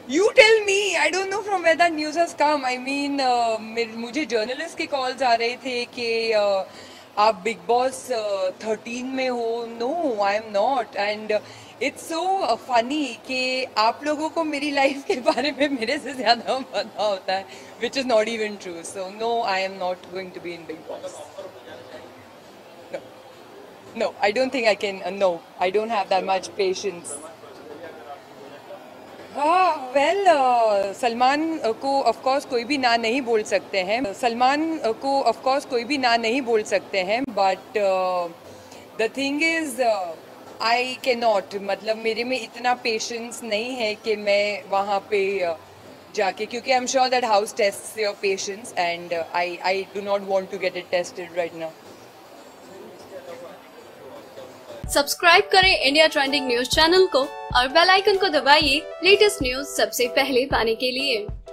You tell me. I don't know from where that news has come. I mean, मुझे journalist के calls आ रहे थे कि आप बिग बॉस 13 में हो. No, I am not. And it's so funny कि आप लोगों को मेरी लाइफ के बारे में मेरे से ज्यादा पता होता है, which is not even true. So no, I am not going to be in Bigg Boss. No, no, I don't think I can. No, I don't have that much patience. हाँ, वेल सलमान को of course कोई भी ना नहीं बोल सकते हैं. सलमान को ऑफ कोर्स कोई भी ना नहीं बोल सकते हैं, but the thing is I can not. मतलब मेरे में इतना पेशेंस नहीं है कि मैं वहाँ पे जाके, क्योंकि I am sure that house test your patience and I do not want to get it tested right now. Subscribe करें इंडिया ट्रेंडिंग न्यूज चैनल को और बेल आइकन को दबाइए लेटेस्ट न्यूज सबसे पहले पाने के लिए.